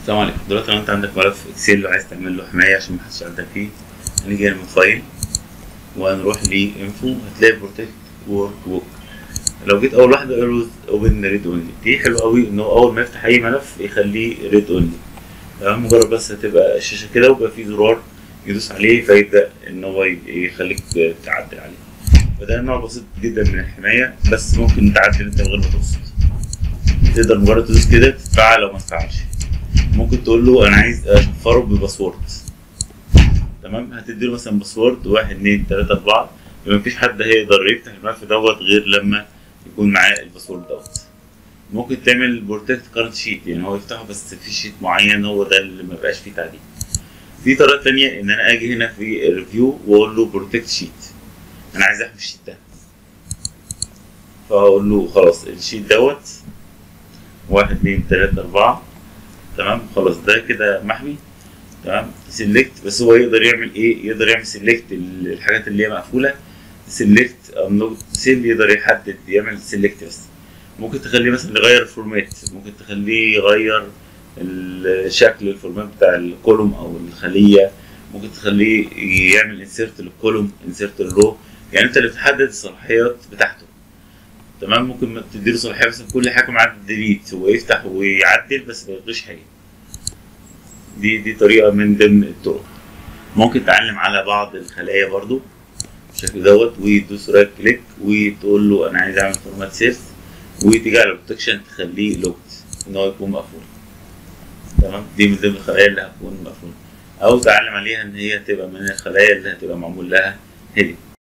السلام عليكم. دلوقتي لو انت عندك ملف اكسل وعايز تعمل له حمايه عشان محدش يعدل فيه، هنيجي هنا من فايل وهنروح لانفو، هتلاقي بروتكت ورك بوك. لو جيت اول واحده اوبن ريد اونلي، دي حلوه قوي ان هو اول ما يفتح اي ملف يخليه ريد اونلي. تمام، مجرد بس هتبقى الشاشه كده ويبقى فيه زرار يدوس عليه فيبدا ان هو يخليك تعدل عليه. فده نوع بسيط جدا من الحمايه، بس ممكن تعدل انت من غير ما تقصد. تقدر مجرد تدوس كده تتفعل او ما تتفعلش. ممكن تقول له انا عايز اشفره بباسورد. تمام، هتديله مثلا باسورد 1 2 3 4، يبقى مفيش حد هيقدر يفتح الملف دوت غير لما يكون معاه الباسورد دوت. ممكن تعمل بروتكت كارنت شيت، يعني هو يفتحه بس في شيت معين هو ده اللي ما بقاش فيه تعديل. في طريقه تانية ان انا اجي هنا في الريفيو واقول له بروتكت شيت، انا عايز احمي الشيت ده، فاقول له خلاص الشيت دوت 1 2 3 4. تمام، خلاص ده كده محمي. تمام، سيلكت، بس هو يقدر يعمل ايه؟ يقدر يعمل سيلكت الحاجات اللي هي مقفوله، سيلكت انلوك سيل، يقدر يحدد يعمل سيلكت بس. ممكن تخليه مثلا يغير الفورمات، ممكن تخليه يغير شكل الفورمات بتاع الكولوم او الخليه، ممكن تخليه يعمل انسيرت للكولوم انسيرت للرو، يعني انت اللي بتحدد الصلاحيات بتاعته. تمام، ممكن تديله صلاحيه مثلا كل حاجه مع ديليت، هو يفتح ويعدل بس ما يلغيش حاجه. دي طريقه من ضمن الطرق. ممكن تعلم على بعض الخلايا برضو بالشكل دوت وتدوس رايت كليك وتقول له انا عايز اعمل فورمات سيف، وتيجي على البروتكشن تخليه لوكت ان هو يكون مقفول. تمام، دي من ضمن الخلايا اللي هتكون مقفوله، او تعلم عليها ان هي تبقى من الخلايا اللي هتبقى معمول لها هيدنج.